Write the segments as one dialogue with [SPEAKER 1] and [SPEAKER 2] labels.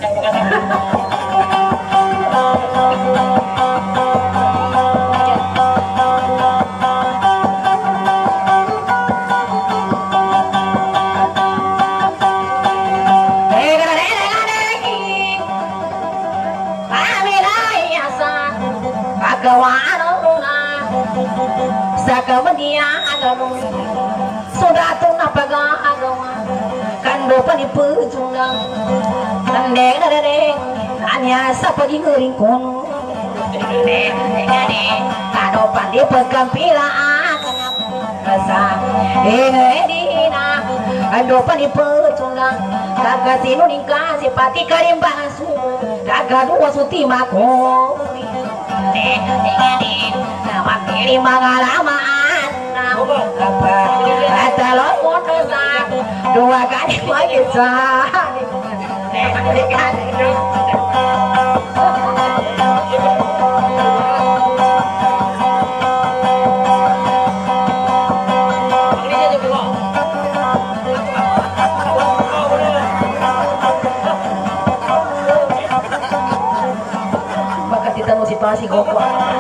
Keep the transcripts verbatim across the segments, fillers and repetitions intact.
[SPEAKER 1] sudah tuh apa agama kando penipu junang nandeng nandeng hanya sapa di ngering kono nandeng nandeng kado pandi pegampilaan rasa eh dina kando penipu junang daga tinu ningkasi pati karimbang su daga dua suti mako nandeng nandeng nama kiri mangalamaan apa atalon mono sa dua kali lagi sa bakal kita motivasi goko.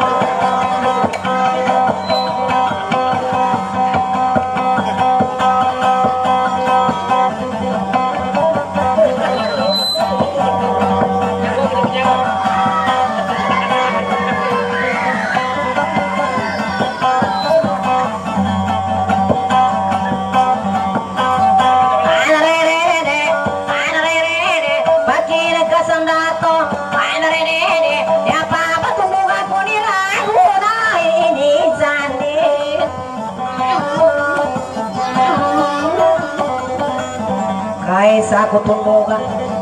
[SPEAKER 1] Kaisa kutundugan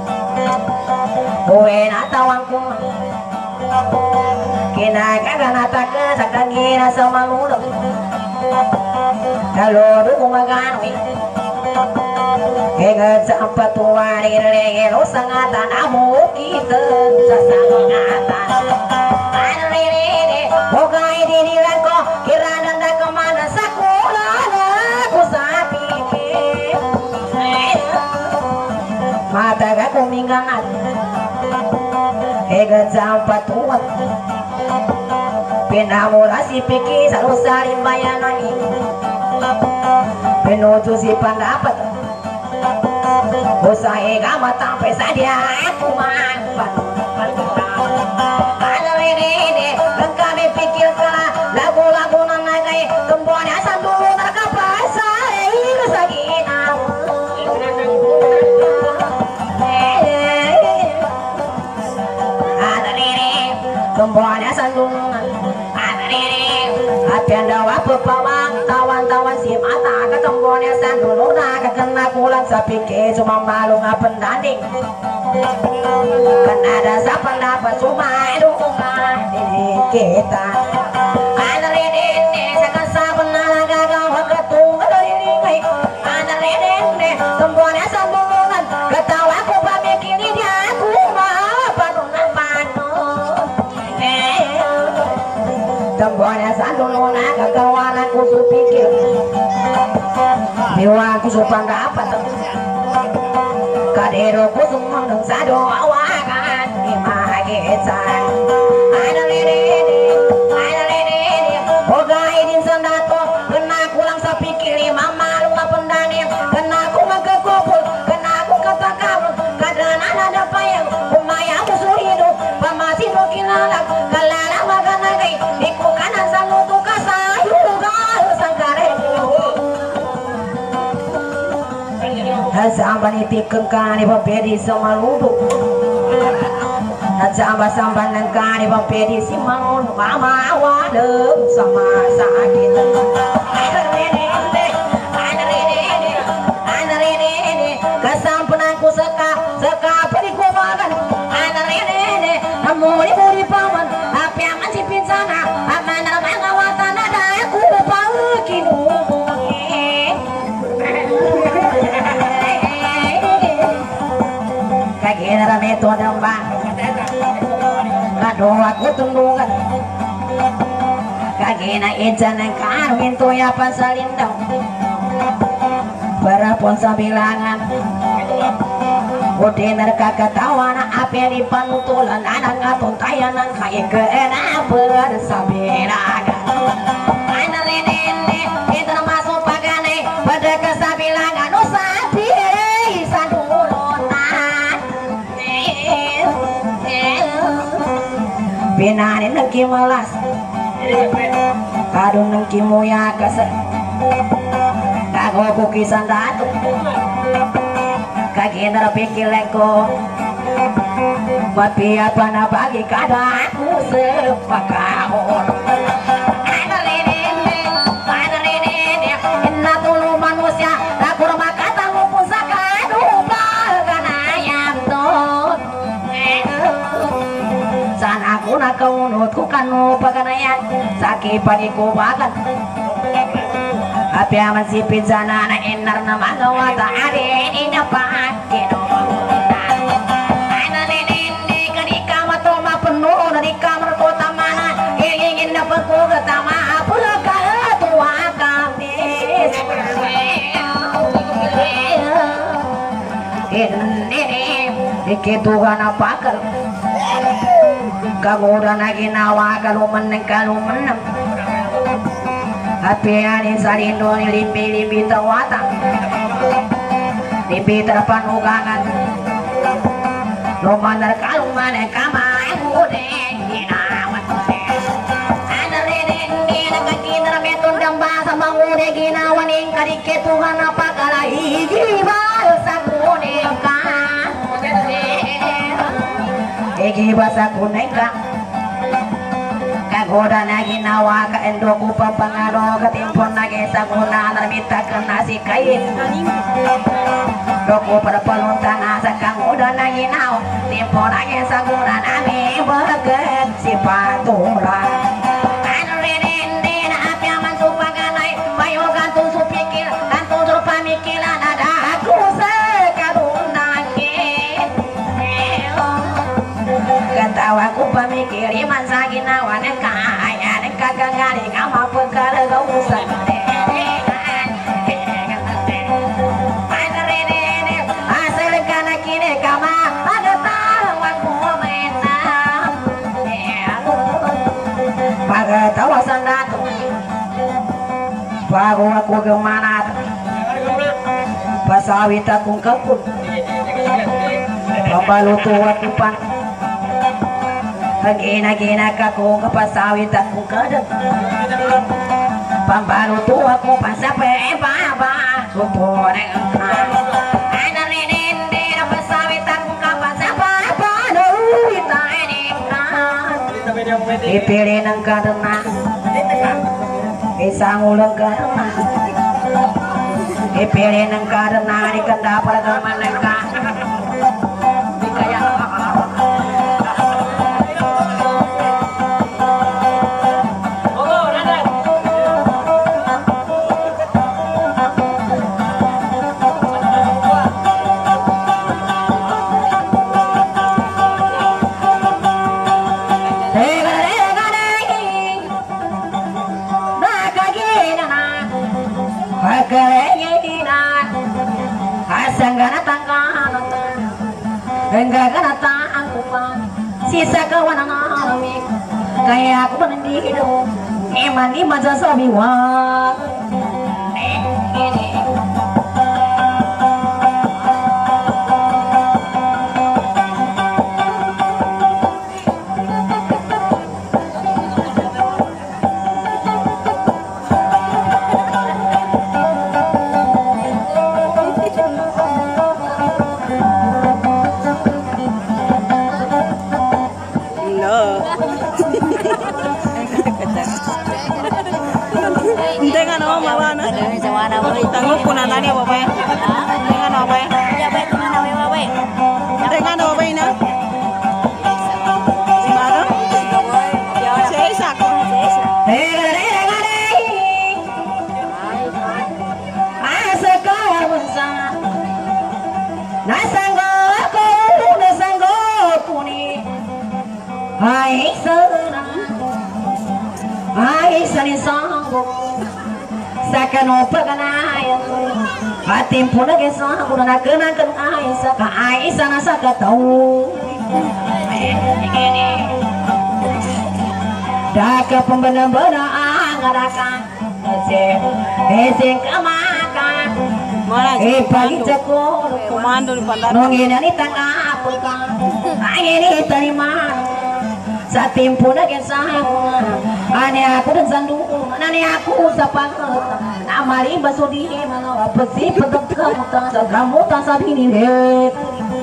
[SPEAKER 1] buena tawangku kinagaganata ke sakangina sa mangulo dalodo kumaganwi hegat sa patuwa nirengelo sangatan amo kita sa sangatan anrere bogay dinilan ko kiranan na kamana sa kulala ko sa pikir mata ga kumingangat hegat sa patuwa pinamula si Piki sa rosarim bayanan pinuto si pandapat usahe ka matapay sa diya kumapan ano rin kung kami pikil ka na lago-lago na nagay tumbuan niya sa dulo na kapasa ilo sa ginaw ano rin tumbuan niya sa dulo at yan daw apapawang tawan-tawan si mata katambonnya sa dulo na kakana kulang sa piki sumambalo nga pandanding kanada sa pandapat sumayro nga kita anarininde sa kasapan na nagagawa katungal riningay anarininde tambonnya sa dulungan katawa ko pa may kinidya kumapano ng pano tambonnya sa dulo na kagawanan ko supikil diwa ko supanggapat kadero ko sumandang sa doawakan di magitan analirene analirene bogay din sa dato kena kulang sa pikil mamalong nga pandanim kena ko magkakupol kena ko kapakabol kadana na napayang umaya ko suhido pamasino kinalag kalala maganagay di ko kanan sa luto ka sa lugar sa karelo Nasamba ni pikeng kani pampedi sama ludo Nasamba-samba ng kani pampedi si mangun mama wadem sama sakit Anarinene, anarinene, anarinene kasampunan ko saka, saka palikumagan Anarinene, namuri-muri paman apiaman si pinsana aman na mga watan na dahil ko pa kinubuhin kagina ito ng bang ngadowa ko tundungan kagina idyan ng kanuhin tuyapan sa lindaw para pon sa bilangan Udinar kakatawa na api di pantulan anak ngaton tayanan kaya kena bersabiraga ana renene itu masuk pagane pada kesabilangan usapi sadulunan binane nengki malas kadung nengki moya kase kago kukisan datu kagendara pikileko mati apa na bagi kada aku sepakaon ana lenene ana lenene inna tulu manusia aku rumah kata ngumpul sakadu bagana ayam tot sana aku nak kaunut ku kanu bagana yan sakit pagi ku bagan api aman si pizana na enar na magawa ta ari ina pa kino ana lenene kanika matoma penuh dari kamar kota mana ingin dapat ku ketama apa ka tua kami ini dikitugan apa kal kamu udah lagi nawa kalau meneng kalau meneng api ani salindo ni limbi limbi tawata limbi terpanugangan lumanar kalung mana kamai mude dinawat ana renende nakakinara metun damba sama mude ginawan ing kadike Tuhan apa kala igi basa kuneka igi basa kuneka kagoda nagi nawa ka endoku papangaro katimpon nagi saguna narmita kenasi kain doku pada peluntang asa kagoda nagi nawa timpon nagi saguna nami baget si patura anu renende na api aman supaganay bayo gantung supikil gantung supamikilan ada aku sekadunake katawa ku pamikir iman sa ginawa ng kaya ng kagangari nga mapagkalaga usan asal ka na kinikama agatawag mo mena pagatawasan dato bago ako gumanat pasawit akong kapun papaluto at upan Gina-gina kako kapasawit akong kadat pambaluto ako pasape baba suporeng ana renende na pasawit akong kapasapa panuwit na inikan ipili ng kadana isang ulang kadana ipili ng kadana di kanda para maneka di kaya enggak kena tangku pa sisa kawan ang amik kaya ako panandido eman di maja sabi wag
[SPEAKER 2] Tanggup kuna nani apa ya? Dengan apa ya?
[SPEAKER 1] ya baik dengan apa baik
[SPEAKER 2] Dengan apa ini? Gimana? Sesak.
[SPEAKER 1] Hai sana, hai sana sanggup. Sakano paganayan atim pun lagi sah pun nak kenal kenal Aisyah Aisyah nasa katau Daka pembena-bena ngadakan Eseng kemakan
[SPEAKER 2] Mana
[SPEAKER 1] Eh pagi
[SPEAKER 2] komando?
[SPEAKER 1] cekor
[SPEAKER 2] Komando di bandar.
[SPEAKER 1] Nongin ani tangga apa Angin terima sa tempo na kensa ani aku dan sandu nani aku sa pangat amari basodi mana pasi pedak kamu sa kamu ta sabini he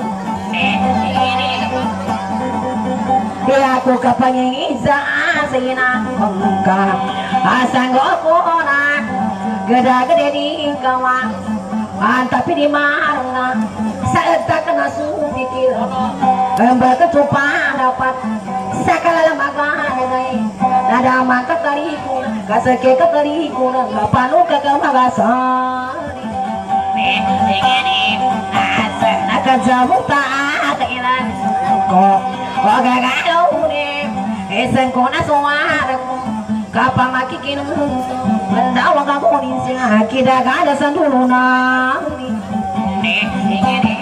[SPEAKER 1] ya aku kapangin isa sina ka asanggo ko na geda gede di kawa tapi di mana saat tak kena supikir embal kecupa dapat sakala lamaga dai nada maka tariku kasake ka tariku na panu ka ka magasa ne ngene asa nakajamu ta kailan ko oga galo ne esen ko na soara kapang makikin mendawa ka polisnya kita gada sanduna ne ngene